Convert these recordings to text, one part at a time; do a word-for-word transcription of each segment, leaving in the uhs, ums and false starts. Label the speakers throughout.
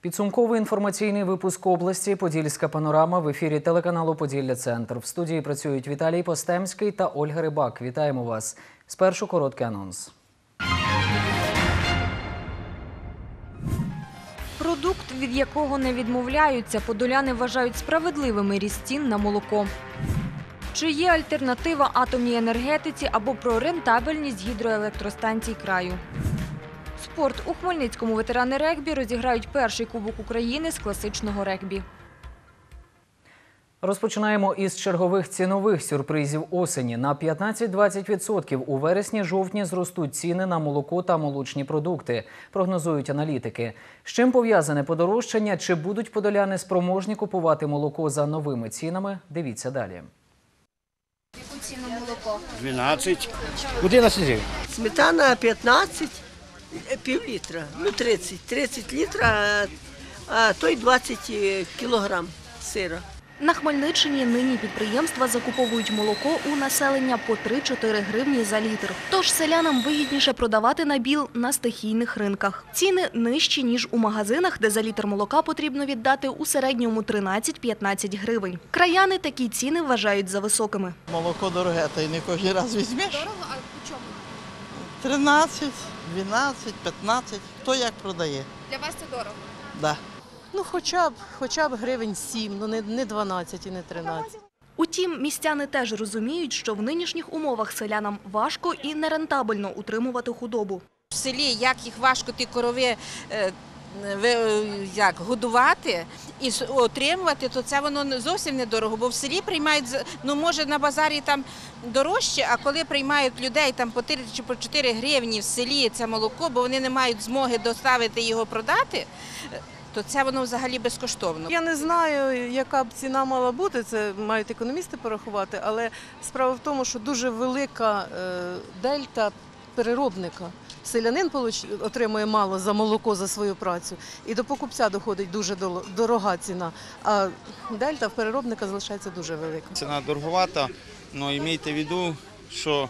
Speaker 1: Підсумковий інформаційний випуск області «Подільська панорама» в ефірі телеканалу «Поділля-Центр». В студії працюють Віталій Постемський та Ольга Рибак. Вітаємо вас. Спершу короткий анонс.
Speaker 2: Продукт, від якого не відмовляються, подоляни вважають справедливими ріст цін на молоко. Чи є альтернатива атомній енергетиці або про рентабельність гідроелектростанцій краю? Спорт. У Хмельницькому ветерани регбі розіграють перший Кубок України з класичного регбі.
Speaker 1: Розпочинаємо із чергових цінових сюрпризів осені. На п'ятнадцять-двадцять відсотків у вересні-жовтні зростуть ціни на молоко та молочні продукти, прогнозують аналітики. З чим пов'язане подорожчання, чи будуть подоляни спроможні купувати молоко за новими цінами, дивіться далі.
Speaker 3: Яку ціну молоко?
Speaker 4: дванадцять. одинадцять гривень.
Speaker 5: Сметана п'ятнадцять, пів літра, ну тридцять. тридцять літра, а той двадцять кілограм сира.
Speaker 2: На Хмельниччині нині підприємства закуповують молоко у населення по три-чотири гривні за літр. Тож селянам вигідніше продавати набіл на стихійних ринках. Ціни нижчі, ніж у магазинах, де за літр молока потрібно віддати у середньому тринадцять-п'ятнадцять гривень. Краяни такі ціни вважають за високими.
Speaker 6: Молоко дороге, та й не кожен раз візьмеш.
Speaker 3: Дорого, а по чому?
Speaker 6: тринадцять, дванадцять, п'ятнадцять. Хто як продає?
Speaker 3: Для вас це дорого?
Speaker 6: Да.
Speaker 7: Ну, хоча б, хоча б гривень сім, ну не, не дванадцять і не тринадцять.
Speaker 2: Утім, містяни теж розуміють, що в нинішніх умовах селянам важко і нерентабельно утримувати худобу.
Speaker 8: В селі, як їх важко ті корови е, ви- як, годувати і с- отримувати, то це воно зовсім недорого. Бо в селі приймають, за- ну може на базарі там дорожче, а коли приймають людей там по три чи по чотири гривні в селі це молоко, бо вони не мають змоги доставити його продати, е, то це воно взагалі безкоштовно.
Speaker 7: Я не знаю, яка б ціна мала бути, це мають економісти порахувати, але справа в тому, що дуже велика е, дельта переробника. Селянин получ- отримує мало за молоко, за свою працю, і до покупця доходить дуже дол- дорога ціна, а дельта в переробника залишається дуже велика.
Speaker 4: Ціна дороговата, але майте в виду, що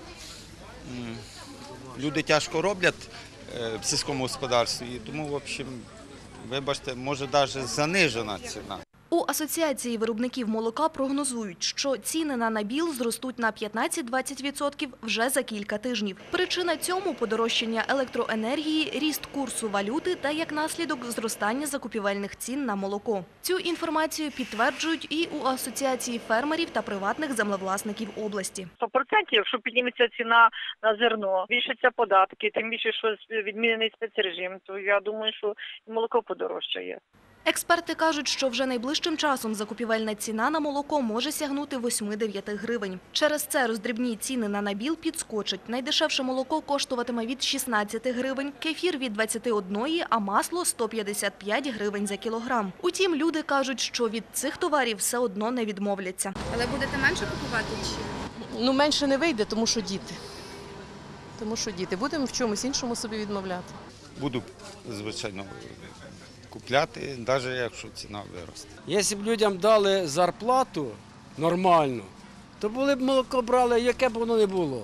Speaker 4: м, люди тяжко роблять е, в сільському господарстві, і тому, в общем, вибачте, може навіть занижена ціна.
Speaker 2: У Асоціації виробників молока прогнозують, що ціни на набіл зростуть на п'ятнадцять-двадцять відсотків вже за кілька тижнів. Причина цьому – подорожчання електроенергії, ріст курсу валюти та, як наслідок, зростання закупівельних цін на молоко. Цю інформацію підтверджують і у Асоціації фермерів та приватних землевласників області.
Speaker 9: сто відсотків, якщо підніметься ціна на зерно, збільшаться податки, тим більше, що відмінений спецрежим, то я думаю, що і молоко подорожчає.
Speaker 2: Експерти кажуть, що вже найближчим часом закупівельна ціна на молоко може сягнути восьми-дев'яти гривень. Через це роздрібні ціни на набіл підскочать. Найдешевше молоко коштуватиме від шістнадцяти гривень, кефір – від двадцяти одної, а масло – сто п'ятдесят п'ять гривень за кілограм. Утім, люди кажуть, що від цих товарів все одно не відмовляться.
Speaker 3: Але будете менше купувати чи?
Speaker 7: Ну, менше не вийде, тому що діти. Тому що діти. Будемо в чомусь іншому собі відмовляти.
Speaker 4: Буду, звичайно, купляти, навіть якщо ціна виросте.
Speaker 10: Якщо б людям дали зарплату нормальну, то були б молоко брали, яке б воно не було.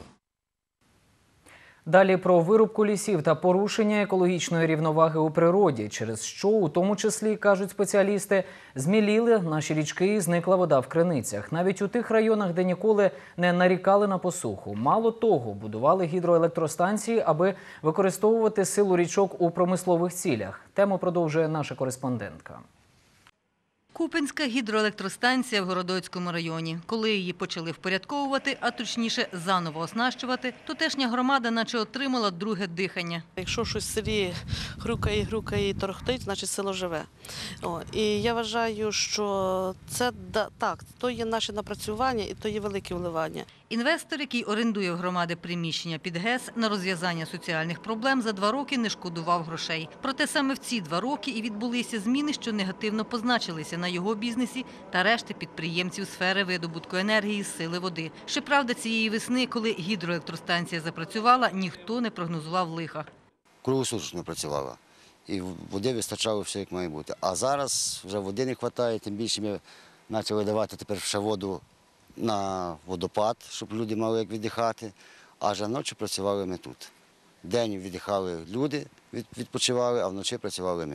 Speaker 1: Далі про вирубку лісів та порушення екологічної рівноваги у природі, через що, у тому числі, кажуть спеціалісти, зміліли наші річки і зникла вода в криницях. Навіть у тих районах, де ніколи не нарікали на посуху. Мало того, будували гідроелектростанції, аби використовувати силу річок у промислових цілях. Тему продовжує наша кореспондентка.
Speaker 11: Купенська гідроелектростанція в Городоцькому районі. Коли її почали впорядковувати, а точніше заново оснащувати, тутешня громада наче отримала друге дихання.
Speaker 12: Якщо щось в селі хрюкає, хрюкає і торохтить, значить село живе. О, і я вважаю, що це да, так, то є наше напрацювання і то є велике вливання.
Speaker 11: Інвестор, який орендує в громади приміщення під ГЕС, на розв'язання соціальних проблем за два роки не шкодував грошей. Проте саме в ці два роки і відбулися зміни, що негативно позначилися на його бізнесі та решти підприємців сфери видобутку енергії з сили води. Щоправда, цієї весни, коли гідроелектростанція запрацювала, ніхто не прогнозував лиха.
Speaker 13: Круглосуточно працювала. І води вистачало все, як має бути. А зараз вже води не вистачає, тим більше ми почали давати тепер ще воду на водопад, щоб люди мали як віддихати, а вже ночі працювали ми тут. День віддихали люди, відпочивали, а вночі працювали ми.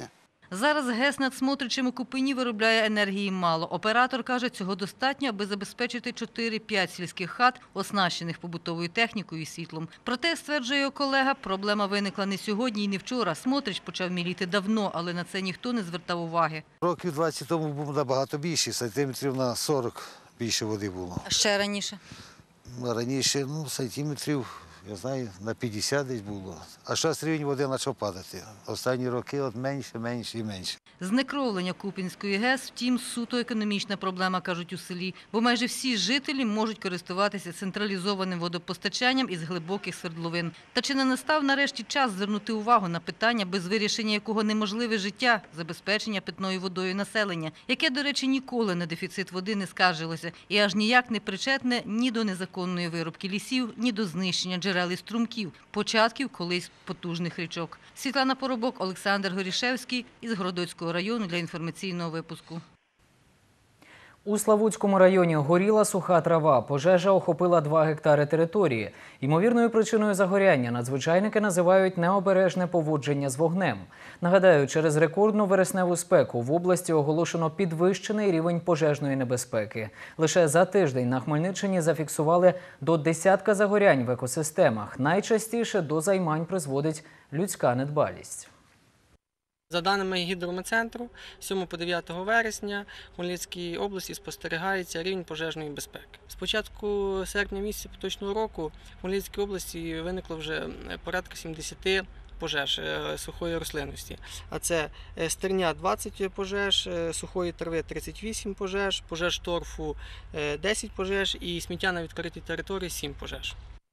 Speaker 11: Зараз ГЕС над Смотричем у Купині виробляє енергії мало. Оператор каже, цього достатньо, аби забезпечити чотири-п'ять сільських хат, оснащених побутовою технікою і світлом. Проте, стверджує його колега, проблема виникла не сьогодні і не вчора. Смотрич почав міліти давно, але на це ніхто не звертав уваги.
Speaker 14: Років двадцять тому був набагато більше, сантиметрів на сорок більше води було.
Speaker 11: А ще раніше?
Speaker 14: Раніше, ну, сантиметрів, я знаю, на п'ятдесят десь було. А зараз рівень води почав падати. Останні роки от менше, менше і менше.
Speaker 11: Знекровлення Куп'янської ГЕС, втім, суто економічна проблема, кажуть у селі. Бо майже всі жителі можуть користуватися централізованим водопостачанням із глибоких свердловин. Та чи не настав нарешті час звернути увагу на питання, без вирішення якого неможливе життя, забезпечення питною водою населення, яке, до речі, ніколи на дефіцит води не скаржилося і аж ніяк не причетне ні до незаконної вирубки лісів, ні до знищення джерел і струмків, початків колись потужних річок. Світлана Поробок, Олександр Горішевський із Городоцького району для інформаційного випуску.
Speaker 1: У Славутському районі горіла суха трава. Пожежа охопила два гектари території. Ймовірною причиною загоряння надзвичайники називають необережне поводження з вогнем. Нагадаю, через рекордну вересневу спеку в області оголошено підвищений рівень пожежної небезпеки. Лише за тиждень на Хмельниччині зафіксували до десятка загорянь в екосистемах. Найчастіше до займань призводить людська недбалість.
Speaker 15: За даними гідрометцентру, з сьомого по дев'яте вересня в Хмельницькій області спостерігається рівень пожежної безпеки. З початку серпня місяця поточного року в Хмельницькій області виникло вже порядка сімдесят пожеж сухої рослинності. А це стерня – двадцять пожеж, сухої трави – тридцять вісім пожеж, пожеж торфу – десять пожеж і сміття на відкритій території – сім пожеж.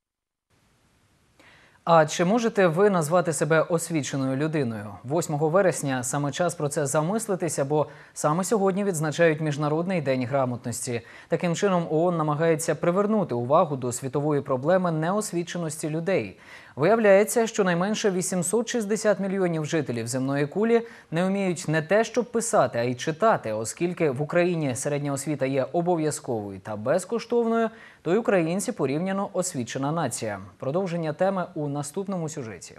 Speaker 1: А чи можете ви назвати себе освіченою людиною? восьмого вересня саме час про це замислитися, бо саме сьогодні відзначають Міжнародний день грамотності. Таким чином ООН намагається привернути увагу до світової проблеми неосвіченості людей. Виявляється, що найменше вісімсот шістдесят мільйонів жителів земної кулі не вміють не те, щоб писати, а й читати. Оскільки в Україні середня освіта є обов'язковою та безкоштовною, то й українці порівняно освічена нація. Продовження теми у наступному сюжеті.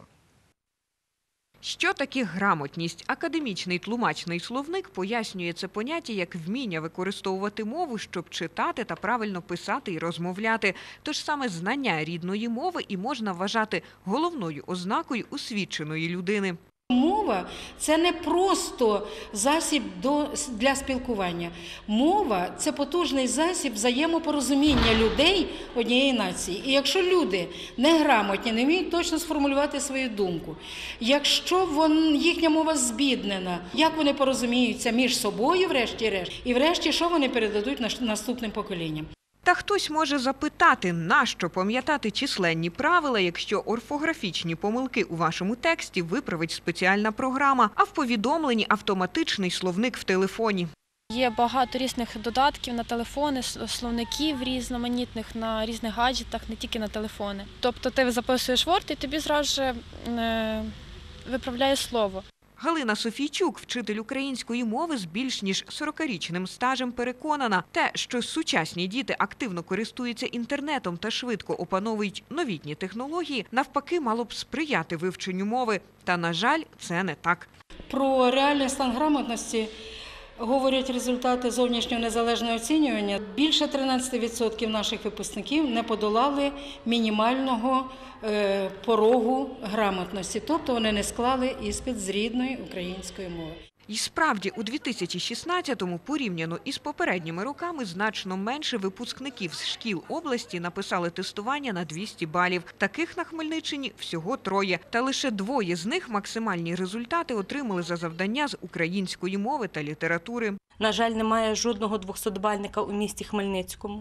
Speaker 16: Що таке грамотність? Академічний тлумачний словник пояснює це поняття як вміння використовувати мову, щоб читати та правильно писати і розмовляти. Тож саме знання рідної мови і можна вважати головною ознакою освіченої людини.
Speaker 17: Мова – це не просто засіб до, для спілкування. Мова – це потужний засіб взаємопорозуміння людей однієї нації. І якщо люди неграмотні, не вміють точно сформулювати свою думку, якщо вон, їхня мова збіднена, як вони порозуміються між собою врешті-решт, і врешті, що вони передадуть наступним поколінням.
Speaker 16: Та хтось може запитати, нащо пам'ятати численні правила, якщо орфографічні помилки у вашому тексті виправить спеціальна програма, а в повідомленні автоматичний словник в телефоні.
Speaker 18: Є багато різних додатків на телефони, словників різноманітних на різних гаджетах, не тільки на телефони. Тобто ти записуєш Word і тобі зразу е, виправляє слово.
Speaker 16: Галина Софійчук, вчитель української мови з більш ніж сорокарічним стажем, переконана, те, що сучасні діти активно користуються інтернетом та швидко опановують новітні технології, навпаки, мало б сприяти вивченню мови. Та, на жаль, це не так.
Speaker 17: Про реальний стан грамотності говорять результати зовнішнього незалежного оцінювання. Більше тринадцять відсотків наших випускників не подолали мінімального порогу грамотності, тобто вони не склали іспит з рідної української мови.
Speaker 16: І справді, у дві тисячі шістнадцятому порівняно із попередніми роками значно менше випускників з шкіл області написали тестування на двісті балів. Таких на Хмельниччині всього троє. Та лише двоє з них максимальні результати отримали за завдання з української мови та літератури.
Speaker 19: На жаль, немає жодного двохсотбальника у місті Хмельницькому.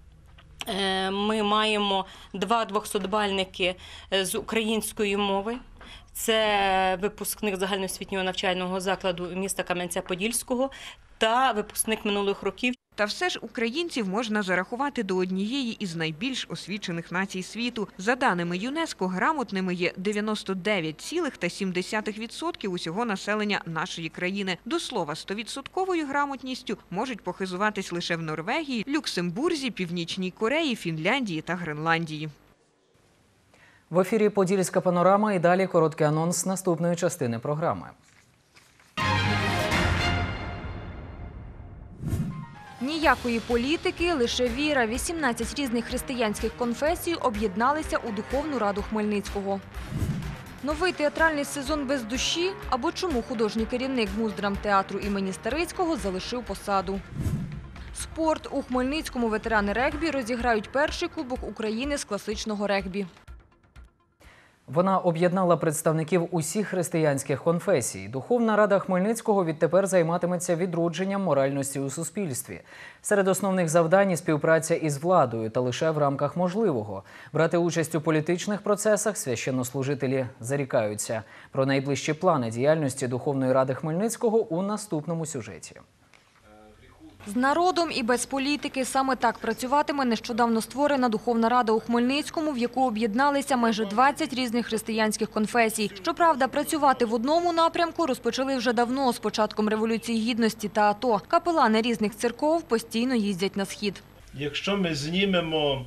Speaker 19: Ми маємо два двохсотбальники з української мови. Це випускник загальноосвітнього навчального закладу міста Кам'янця-Подільського та випускник минулих років.
Speaker 16: Та все ж українців можна зарахувати до однієї із найбільш освічених націй світу. За даними ЮНЕСКО, грамотними є дев'яносто дев'ять цілих сім десятих відсотка усього населення нашої країни. До слова, стовідсотковою грамотністю можуть похизуватись лише в Норвегії, Люксембурзі, Північній Кореї, Фінляндії та Гренландії.
Speaker 1: В ефірі «Подільська панорама» і далі короткий анонс наступної частини програми.
Speaker 20: Ніякої політики, лише віра. вісімнадцять різних християнських конфесій об'єдналися у Духовну Раду Хмельницького. Новий театральний сезон без душі? Або чому художній керівник Муздрамтеатру імені Старицького залишив посаду? Спорт. У Хмельницькому ветерани регбі розіграють перший Кубок України з класичного регбі.
Speaker 1: Вона об'єднала представників усіх християнських конфесій. Духовна Рада Хмельницького відтепер займатиметься відродженням моральності у суспільстві. Серед основних завдань – співпраця із владою та лише в рамках можливого. Брати участь у політичних процесах священнослужителі зарікаються. Про найближчі плани діяльності Духовної Ради Хмельницького у наступному сюжеті.
Speaker 20: З народом і без політики. Саме так працюватиме нещодавно створена Духовна Рада у Хмельницькому, в яку об'єдналися майже двадцять різних християнських конфесій. Щоправда, працювати в одному напрямку розпочали вже давно, з початком Революції Гідності та АТО. Капелани різних церков постійно їздять на Схід.
Speaker 21: Якщо ми знімемо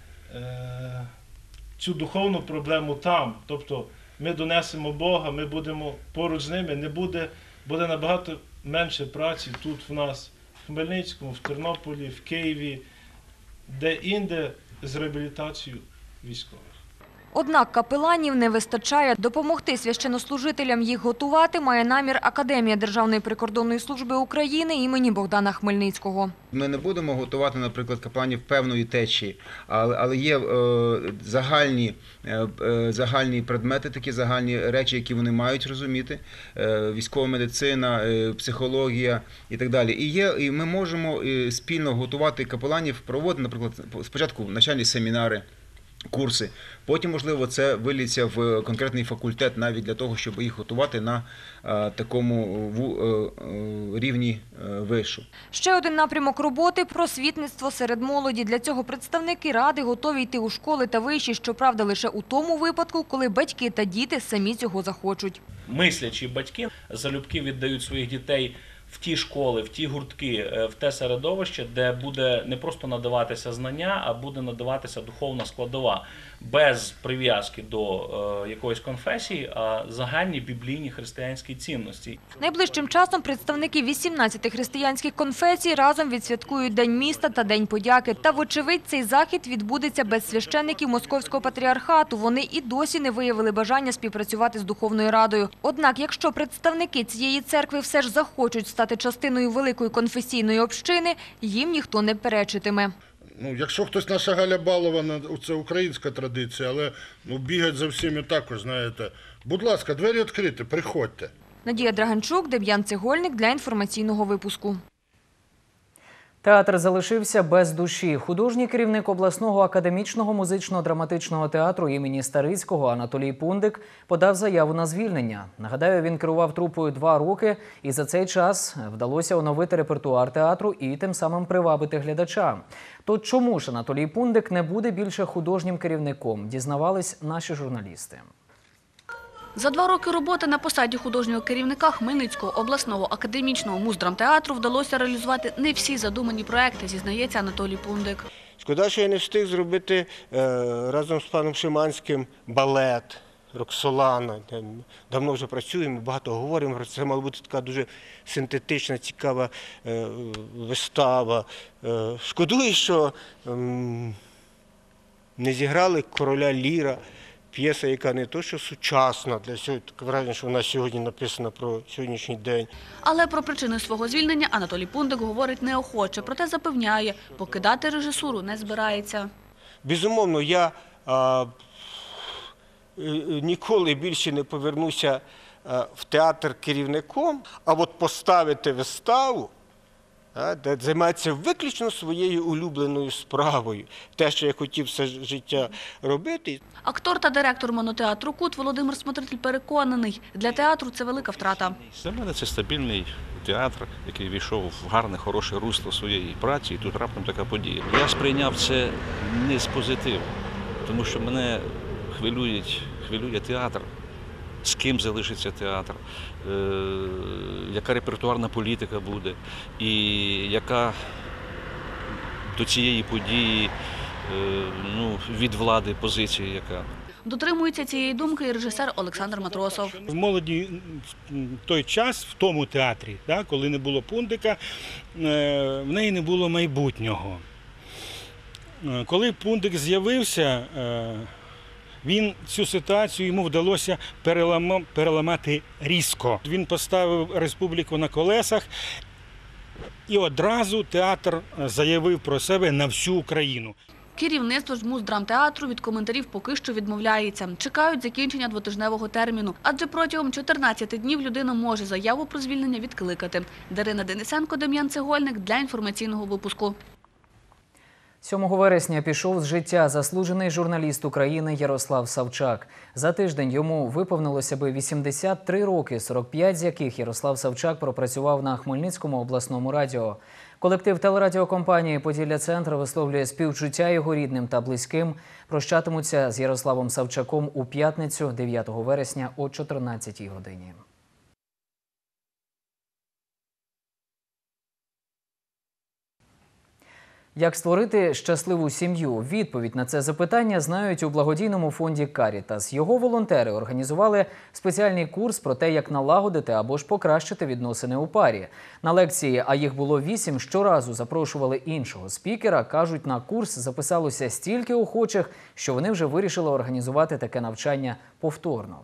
Speaker 21: е, цю духовну проблему там, тобто ми донесемо Бога, ми будемо поруч з ними, не буде, буде набагато менше праці тут в нас, в Хмельницькому, в Тернополі, в Києві, де-інде з реабілітацією військових.
Speaker 20: Однак капеланів не вистачає. Допомогти священнослужителям їх готувати має намір Академія Державної прикордонної служби України імені Богдана Хмельницького.
Speaker 22: Ми не будемо готувати, наприклад, капеланів певної течії, але, але є е, загальні, е, загальні предмети, такі загальні речі, які вони мають розуміти, е, військова медицина, е, психологія і так далі. І, є, і ми можемо спільно готувати капеланів, проводити, наприклад, спочатку навчальні семінари, курси. Потім, можливо, це виліться в конкретний факультет навіть для того, щоб їх готувати на а, такому в, а, рівні а, вишу.
Speaker 20: Ще один напрямок роботи – просвітництво серед молоді. Для цього представники Ради готові йти у школи та виші, щоправда, лише у тому випадку, коли батьки та діти самі цього захочуть.
Speaker 23: Мислячі батьки залюбки віддають своїх дітей в ті школи, в ті гуртки, в те середовище, де буде не просто надаватися знання, а буде надаватися духовна складова, без прив'язки до е, якоїсь конфесії, а загальні біблійні християнські цінності.
Speaker 20: Найближчим часом представники вісімнадцяти християнських конфесій разом відсвяткують День міста та День подяки. Та, вочевидь, цей захід відбудеться без священників Московського патріархату. Вони і досі не виявили бажання співпрацювати з Духовною Радою. Однак, якщо представники цієї церкви все ж захочуть стати частиною великої конфесійної общини, їм ніхто не перечитиме.
Speaker 24: Ну, якщо хтось наша Галя Балована, це українська традиція, але ну, бігать за всіми також, знаєте. Будь ласка, двері відкриті, приходьте.
Speaker 20: Надія Драганчук, Дем'ян Цегольник для інформаційного випуску.
Speaker 1: Театр залишився без душі. Художній керівник обласного академічного музично-драматичного театру імені Старицького Анатолій Пундик подав заяву на звільнення. Нагадаю, він керував трупою два роки, і за цей час вдалося оновити репертуар театру і тим самим привабити глядача. То чому ж Анатолій Пундик не буде більше художнім керівником, дізнавались наші журналісти.
Speaker 2: За два роки роботи на посаді художнього керівника Хмельницького обласного академічного муздрамтеатру вдалося реалізувати не всі задумані проекти, зізнається Анатолій Пундик.
Speaker 25: Шкода, що я не встиг зробити е, разом з паном Шиманським балет Роксолана. Давно вже працюємо, багато говоримо про це. Це мала бути така дуже синтетична, цікава е, вистава. Е, шкодую, що е, не зіграли «Короля Ліра». П'єса, яка не то, що сучасна, для сьогодні, таке враження, що вона сьогодні написана про сьогоднішній день.
Speaker 2: Але про причини свого звільнення Анатолій Пундик говорить неохоче, проте запевняє, покидати режисуру не збирається.
Speaker 25: Безумовно, я а, ніколи більше не повернуся а, в театр керівником, а от поставити виставу, де займається виключно своєю улюбленою справою. Те, що я хотів все життя робити.
Speaker 2: Актор та директор монотеатру «Кут» Володимир Смотритель переконаний, для театру це велика втрата.
Speaker 26: Для мене це стабільний театр, який війшов в гарне, хороше русло своєї праці, і тут раптом така подія. Я сприйняв це не з позитиву, тому що мене хвилює, хвилює театр. З ким залишиться театр, е, яка репертуарна політика буде, і яка до цієї події е, ну, від влади позиція яка.
Speaker 3: Дотримується цієї думки і режисер Олександр Матросов.
Speaker 5: В молоді в той час, в тому театрі, да, коли не було Пундика, в неї не було майбутнього. Коли Пундик з'явився, він цю ситуацію, йому вдалося переламати різко. Він поставив республіку на колесах і одразу театр заявив про себе на всю Україну.
Speaker 2: Керівництво ж Муздрамтеатру від коментарів поки що відмовляється. Чекають закінчення двотижневого терміну, адже протягом чотирнадцяти днів людина може заяву про звільнення відкликати. Дарина Денисенко, Дем'ян Цегольник для інформаційного випуску.
Speaker 1: сьомого вересня пішов з життя заслужений журналіст України Ярослав Савчак. За тиждень йому виповнилося би вісімдесят три роки, сорок п'ять з яких Ярослав Савчак пропрацював на Хмельницькому обласному радіо. Колектив телерадіокомпанії «Поділля-Центр» висловлює співчуття його рідним та близьким. Прощатимуться з Ярославом Савчаком у п'ятницю, дев'ятого вересня о чотирнадцятій годині. Як створити щасливу сім'ю? Відповідь на це запитання знають у благодійному фонді «Карітас». Його волонтери організували спеціальний курс про те, як налагодити або ж покращити відносини у парі. На лекції, а їх було вісім, щоразу запрошували іншого спікера. Кажуть, на курс записалося стільки охочих, що вони вже вирішили організувати таке навчання повторно.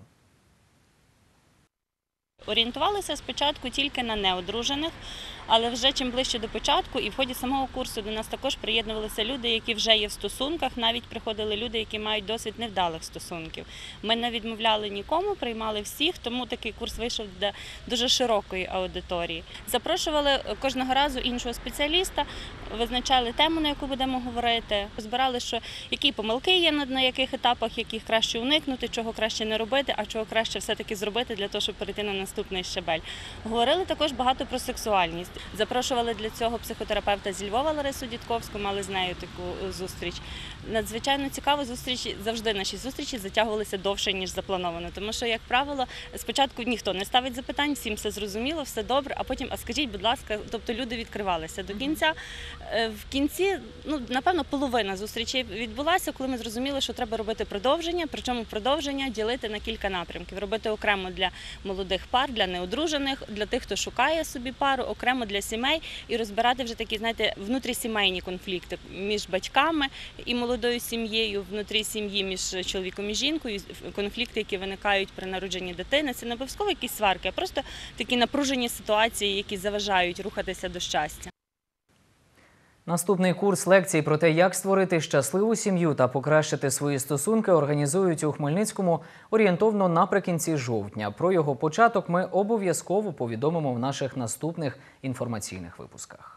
Speaker 6: Орієнтувалися спочатку тільки на неодружених, але вже чим ближче до початку і в ході самого курсу до нас також приєднувалися люди, які вже є в стосунках, навіть приходили люди, які мають досвід невдалих стосунків. Ми не відмовляли нікому, приймали всіх, тому такий курс вийшов для дуже широкої аудиторії. Запрошували кожного разу іншого спеціаліста, визначали тему, на яку будемо говорити, розбирали, що які помилки є на яких етапах, яких краще уникнути, чого краще не робити, а чого краще все-таки зробити для того, щоб перейти на наступний щабель. Говорили також багато про сексуальність. Запрошували для цього психотерапевта зі Львова Ларису Дідковську, мали з нею таку зустріч. Надзвичайно цікаво, зустрічі, завжди наші зустрічі затягувалися довше, ніж заплановано. Тому що, як правило, спочатку ніхто не ставить запитань, всім все зрозуміло, все добре, а потім, а скажіть, будь ласка, тобто люди відкривалися до кінця. В кінці, ну, напевно, половина зустрічей відбулася, коли ми зрозуміли, що треба робити продовження, причому продовження ділити на кілька напрямків. Робити окремо для молодих пар, для неодружених, для тих, хто шукає собі пару, окремо для сімей і розбирати вже такі, знаєте, внутрісімейні конфлікти між батьками і молодою сім'єю, внутрі сім'ї між чоловіком і жінкою, конфлікти, які виникають при народженні дитини. Це не обов'язково якісь сварки, а просто такі напружені ситуації, які заважають рухатися до щастя.
Speaker 1: Наступний курс лекцій про те, як створити щасливу сім'ю та покращити свої стосунки, організують у Хмельницькому орієнтовно наприкінці жовтня. Про його початок ми обов'язково повідомимо в наших наступних інформаційних випусках.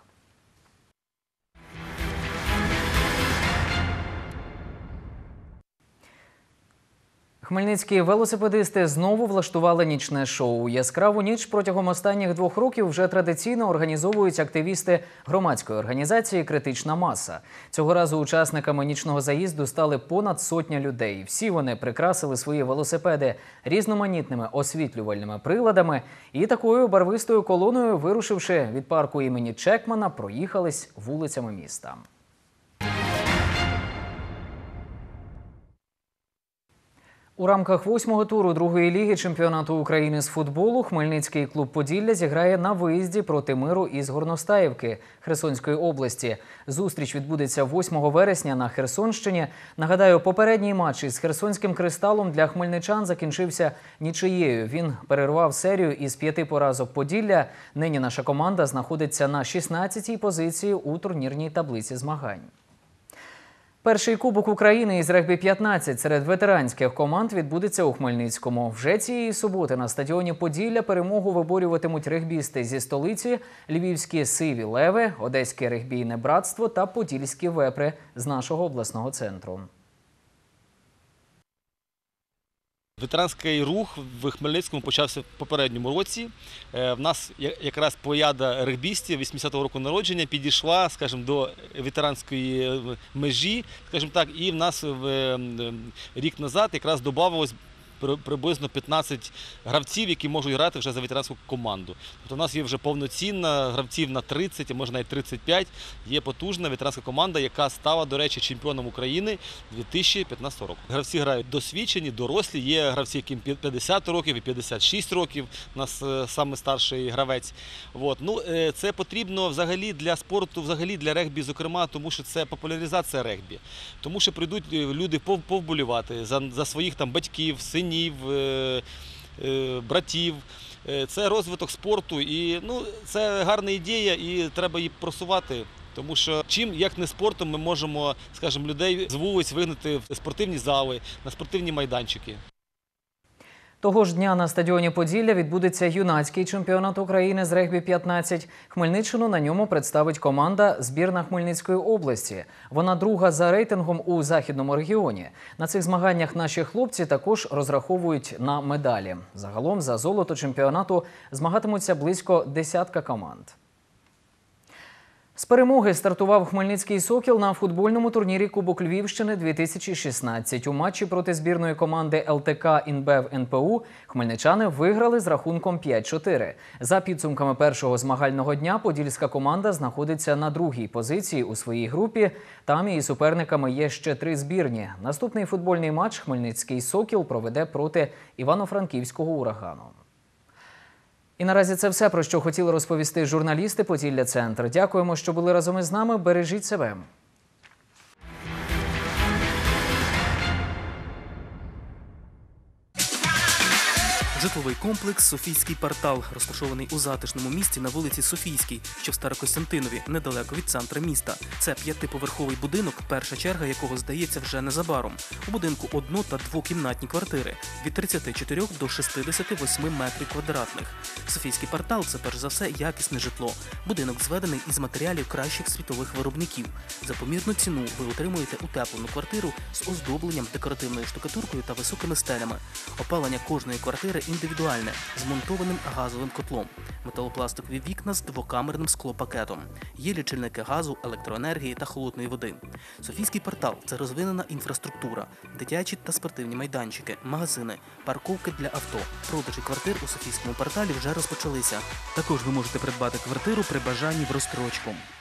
Speaker 1: Хмельницькі велосипедисти знову влаштували нічне шоу. Яскраву ніч протягом останніх двох років вже традиційно організовують активісти громадської організації «Критична маса». Цього разу учасниками нічного заїзду стали понад сотня людей. Всі вони прикрасили свої велосипеди різноманітними освітлювальними приладами і такою барвистою колоною, вирушивши від парку імені Чекмана, проїхались вулицями міста. У рамках восьмого туру другої ліги чемпіонату України з футболу Хмельницький клуб «Поділля» зіграє на виїзді проти «Миру» із Горностаївки Херсонської області. Зустріч відбудеться восьмого вересня на Херсонщині. Нагадаю, попередній матч із Херсонським «Кристалом» для хмельничан закінчився нічиєю. Він перервав серію із п'яти поразок «Поділля». Нині наша команда знаходиться на шістнадцятій позиції у турнірній таблиці змагань. Перший Кубок України із регбі п'ятнадцять серед ветеранських команд відбудеться у Хмельницькому. Вже цієї суботи на стадіоні «Поділля» перемогу виборюватимуть регбісти зі столиці, львівські «Сиві Леви», одеське регбійне братство та подільські вепри з нашого обласного центру.
Speaker 7: Ветеранський рух в Хмельницькому почався в попередньому році. В нас якраз плеяда регбістів вісімдесятого року народження підійшла, скажімо, до ветеранської межі, скажімо так, і в нас рік назад якраз додавалось приблизно п'ятнадцять гравців, які можуть грати вже за ветеранську команду. Тобто у нас є вже повноцінна гравців на тридцять, а може навіть тридцять п'ять. Є потужна ветеранська команда, яка стала, до речі, чемпіоном України дві тисячі п'ятнадцятого року. Гравці грають досвідчені, дорослі, є гравці, яким п'ятдесят років і п'ятдесят шість років, у нас саме старший гравець. От. Ну, це потрібно взагалі для спорту, взагалі для регбі, зокрема, тому що це популяризація регбі. Тому що прийдуть люди повболівати за, за своїх там батьків, синів, е, е, братів. Це розвиток спорту і ну, це гарна ідея і треба її просувати. Тому що чим, як не спортом, ми можемо, скажімо, людей з вулиць вигнати в спортивні зали, на спортивні майданчики.
Speaker 1: Того ж дня на стадіоні Поділля відбудеться юнацький чемпіонат України з регбі п'ятнадцять. Хмельниччину на ньому представить команда збірна Хмельницької області. Вона друга за рейтингом у західному регіоні. На цих змаганнях наші хлопці також розраховують на медалі. Загалом за золото чемпіонату змагатимуться близько десятка команд. З перемоги стартував Хмельницький «Сокіл» на футбольному турнірі Кубок Львівщини дві тисячі шістнадцять. У матчі проти збірної команди ел те ка «Інбев ен пе у» хмельничани виграли з рахунком п'ять чотири. За підсумками першого змагального дня подільська команда знаходиться на другій позиції у своїй групі. Там її суперниками є ще три збірні. Наступний футбольний матч Хмельницький «Сокіл» проведе проти Івано-Франківського «Урагану». І наразі це все, про що хотіли розповісти журналісти Поділля Центр. Дякуємо, що були разом із нами. Бережіть себе.
Speaker 4: Житловий комплекс «Софійський квартал», розташований у затишному місці на вулиці Софійській, що в Старокостянтинові, недалеко від центра міста. Це п'ятиповерховий будинок, перша черга якого здається вже незабаром. У будинку одно- та двокімнатні квартири від тридцяти чотирьох до шістдесяти восьми метрів квадратних. «Софійський квартал» – це перш за все якісне житло. Будинок зведений із матеріалів кращих світових виробників. За помірну ціну ви отримуєте утеплену квартиру з оздобленням, декоративною штукатуркою та високими стелями. Опалення кожної квартири індивідуальне, з монтованим газовим котлом. Металопластикові вікна з двокамерним склопакетом. Є лічильники газу, електроенергії та холодної води. «Софійський квартал» – це розвинена інфраструктура, дитячі та спортивні майданчики, магазини, парковки для авто. Продажі квартир у «Софійському кварталі» вже розпочалися. Також ви можете придбати квартиру при бажанні в розстрочку.